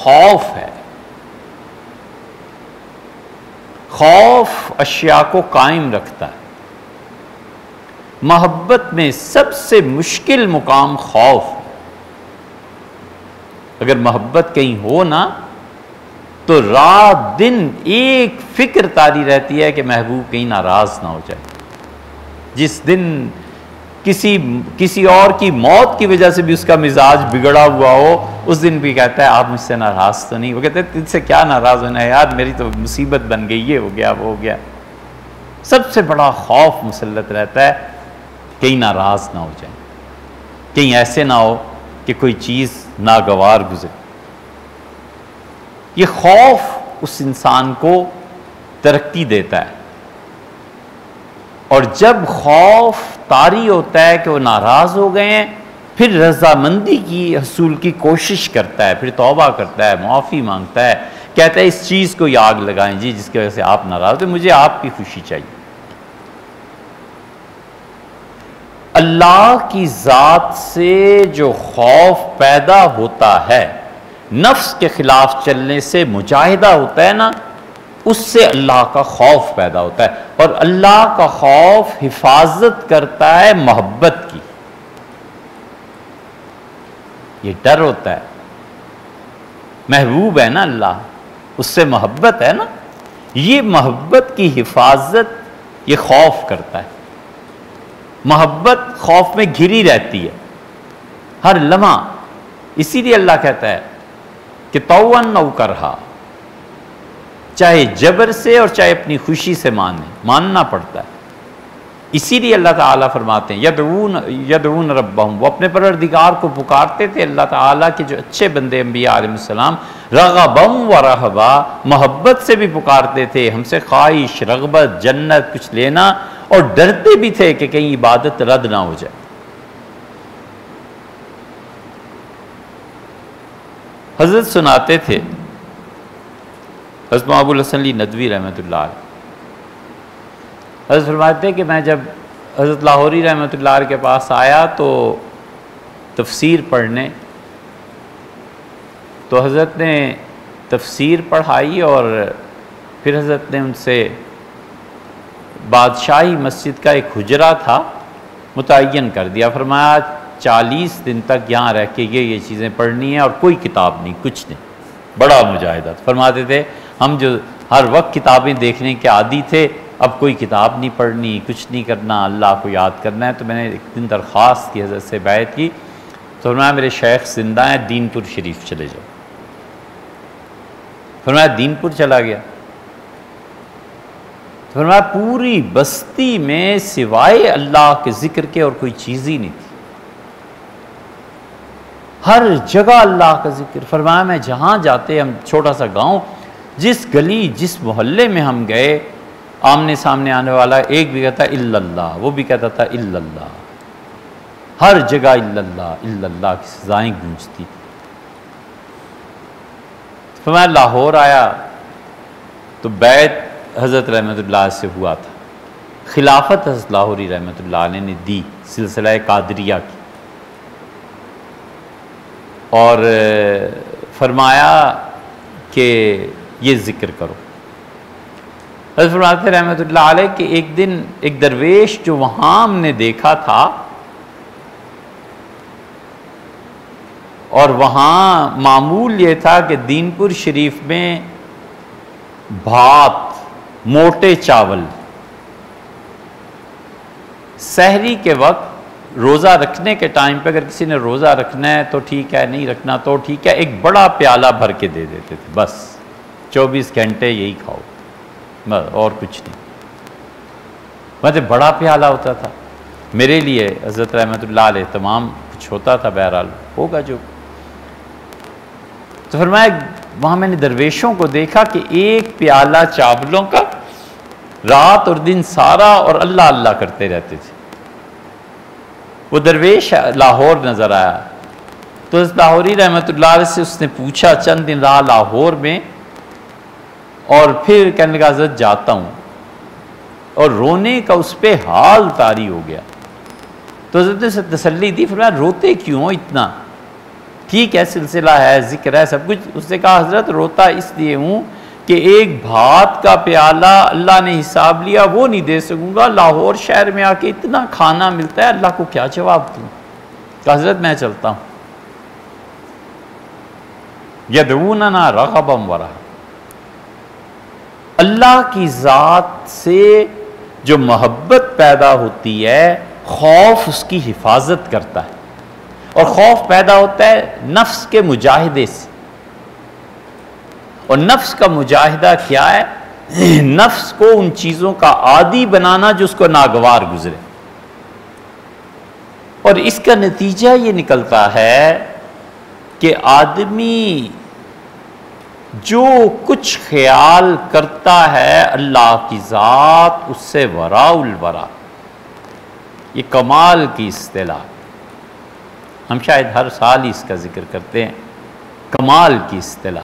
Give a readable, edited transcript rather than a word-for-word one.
खौफ है। खौफ अशिया को कायम रखता है। मोहब्बत में सबसे मुश्किल मुकाम खौफ है। अगर मोहब्बत कहीं हो ना तो रात दिन एक फिक्र तारी रहती है कि महबूब कहीं नाराज ना हो जाए। जिस दिन किसी और की मौत की वजह से भी उसका मिजाज बिगड़ा हुआ हो, उस दिन भी कहता है आप मुझसे नाराज तो नहीं। वो कहते हैं तुझसे क्या नाराज होना है यार, मेरी तो मुसीबत बन गई, ये हो गया वो हो गया। सबसे बड़ा खौफ मुसल्लत रहता है कहीं नाराज ना हो जाए, कहीं ऐसे ना हो कि कोई चीज नागवार गुजरे। ये खौफ उस इंसान को तरक्की देता है। और जब खौफ तारी होता है कि वो नाराज हो गए हैं, फिर रजामंदी की हसूल की कोशिश करता है, फिर तौबा करता है, माफ़ी मांगता है, कहता है इस चीज़ को आग लगाएं जी जिसकी वजह से आप नाराज हो, मुझे आपकी खुशी चाहिए। अल्लाह की ज़ात से जो खौफ पैदा होता है, नफ्स के खिलाफ चलने से मुजाहिदा होता है ना, उससे अल्लाह का खौफ पैदा होता है। और अल्लाह का खौफ हिफाजत करता है मोहब्बत की। ये डर होता है, महबूब है ना अल्लाह, उससे मोहब्बत है ना, ये मोहब्बत की हिफाजत ये खौफ करता है। मोहब्बत खौफ में घिरी रहती है हर लम्हा। इसीलिए अल्लाह कहता है कि तौअन नौ करहा, चाहे जबर से और चाहे अपनी खुशी से मानना पड़ता है। इसीलिए अल्लाह ताला फरमाते हैं यदऊन रब्बहुम, वो अपने परवरदिगार को पुकारते थे। अल्लाह ताला के जो अच्छे बंदे अंबिया अलैहिस्सलाम रग़बम व रहबा, मोहब्बत से भी पुकारते थे, हमसे ख्वाहिश रग़बत जन्नत कुछ लेना, और डरते भी थे कि कहीं इबादत रद्द ना हो जाए। हजरत सुनाते थे, हज़रत अबुल हसन अली नदवी रहमतुल्लाह अलैह, हज़रत फरमाते कि मैं जब हज़रत लाहौरी रहमतुल्लाह अलैह के पास आया तो तफसीर पढ़ने, तो हज़रत ने तफसीर पढ़ाई और फिर हज़रत ने उनसे बादशाही मस्जिद का एक हुजरा था मुतय्यन कर दिया। फरमाया 40 दिन तक यहाँ रह के ये चीज़ें पढ़नी है और कोई किताब नहीं, कुछ नहीं। बड़ा मुजाहिदा। फरमाते थे हम जो हर वक्त किताबें देखने के आदी थे, अब कोई किताब नहीं पढ़नी, कुछ नहीं करना, अल्लाह को याद करना है। तो मैंने एक दिन दरख्वास्त की, हज़रत से बैत की, तो फरमाया मेरे शेख जिंदा हैं, दीनपुर शरीफ चले जाओ। फरमाया दीनपुर चला गया। तो फरमाया पूरी बस्ती में सिवाय अल्लाह के ज़िक्र के और कोई चीज़ ही नहीं थी, हर जगह अल्लाह का जिक्र। फरमाया मैं जहाँ जाते, हम छोटा सा गांव, जिस गली जिस मोहल्ले में हम गए, आमने सामने आने वाला एक भी कहता इल्लल्लाह, वो भी कहता था इल्लल्लाह, हर जगह इल्लल्लाह इल्लल्लाह की सजाएं गूंजती। फरमाया लाहौर आया तो बैत हज़रत रहमतुल्लाह से हुआ था, खिलाफत हज़रत लाहौरी रहमतुल्लाह अलैह ने दी सिलसिला कादरिया की, और फरमाया कि ये ज़िक्र करो। हज़रत फरमाते रहमतुल्लाह अलैह कि एक दिन एक दरवेश जो वहाँ हमने देखा था, और वहाँ मामूल ये था कि दीनपुर शरीफ में भात, मोटे चावल, सहरी के वक्त रोज़ा रखने के टाइम पे अगर किसी ने रोज़ा रखना है तो ठीक है, नहीं रखना तो ठीक है, एक बड़ा प्याला भर के दे देते थे, बस 24 घंटे यही खाओ, बस और कुछ नहीं। मतलब बड़ा प्याला होता था मेरे लिए। हज़रत रहमतुल्लाह अलैह तमाम कुछ होता था, बहरहाल होगा जो। तो फरमाया वहाँ मैंने दरवेशों को देखा कि एक प्याला चावलों का रात और दिन सारा और अल्लाह अल्लाह करते रहते थे। वो दरवेश लाहौर नज़र आया तो लाहौरी रहमतुल्लाह अलैह से उसने पूछा, चंद दिन रहा लाहौर में, और फिर कहने लगा हज़रत जाता हूँ, और रोने का उस पर हाल तारी हो गया। तो हज़रत से तसल्ली दी, फरमाया रोते क्यों हो इतना? ठीक है, सिलसिला है, जिक्र है, सब कुछ। उसने कहा हजरत रोता इसलिए हूँ कि एक भात का प्याला अल्लाह ने हिसाब लिया वो नहीं दे सकूंगा, लाहौर शहर में आके इतना खाना मिलता है, अल्लाह को क्या जवाब दूँ। कहा हजरत मैं चलता हूँ। यदऊनना रग़बन व रहबा, अल्लाह की ज़ात से जो मोहब्बत पैदा होती है, खौफ उसकी हिफाजत करता है। और खौफ पैदा होता है नफ्स के मुजाहिदे से। और नफ्स का मुजाहिदा क्या है? नफ्स को उन चीज़ों का आदी बनाना जो उसको नागवार गुजरे। और इसका नतीजा ये निकलता है कि आदमी जो कुछ ख्याल करता है अल्लाह की ज़ात उससे वराउल वरा, ये कमाल की इस्तिलाह, हम शायद हर साल ही इसका जिक्र करते हैं, कमाल की इस्तिलाह।